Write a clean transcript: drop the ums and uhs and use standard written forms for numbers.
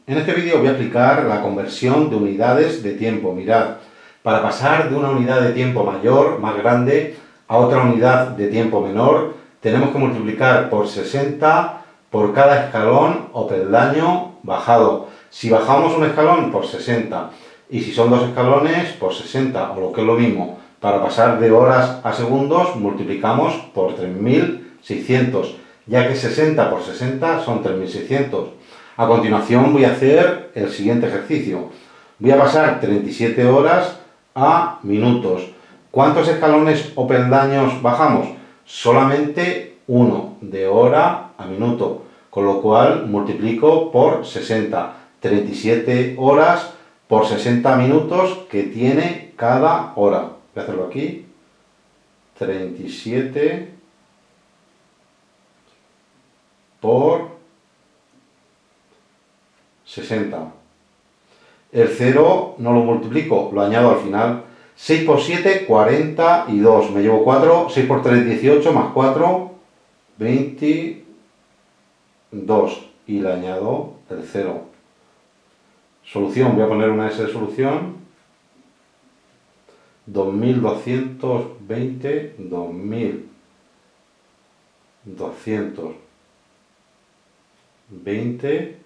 En este vídeo voy a explicar la conversión de unidades de tiempo. Mirad, para pasar de una unidad de tiempo mayor, más grande, a otra unidad de tiempo menor, tenemos que multiplicar por 60 por cada escalón o peldaño bajado. Si bajamos un escalón, por 60. Y si son dos escalones, por 60. O lo que es lo mismo, para pasar de horas a segundos, multiplicamos por 3600, ya que 60 por 60 son 3600. A continuación voy a hacer el siguiente ejercicio. Voy a pasar 37 horas a minutos. ¿Cuántos escalones o peldaños bajamos? Solamente uno, de hora a minuto. Con lo cual multiplico por 60. 37 horas por 60 minutos que tiene cada hora. Voy a hacerlo aquí. 37 por 60. El 0 no lo multiplico, lo añado al final. 6 por 7, 42. Me llevo 4. 6 por 3, 18. Más 4, 22. Y le añado el 0. Solución. Voy a poner una S de solución. 2220. 2220